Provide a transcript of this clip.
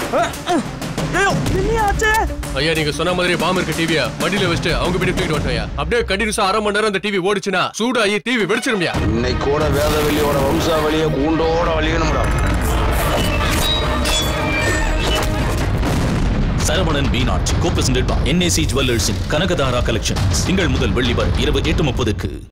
ஐயா நீங்க சொன்ன மாதிரி பாம்பு இருக்க டிவியா வண்டியில வச்சுட்டு அவங்க வீட்டு தூக்கிட்டு வரட்டையா. அப்படியே கண்டினியூஸா அரை மணி நேரம் அந்த டிவி ஓடிச்சுன்னா சூடாகி டிவி வெடிச்சிருமியா. இன்னைக்கு கூட வேதவெளியோட வம்சாவளியை கூண்டோட வலியணும்டா. Saravanan V0 co-presented by NAC Jewelers in Kanakadhara Collections. திங்கள் முதல் வெள்ளி வரை இரவு 8:30க்கு.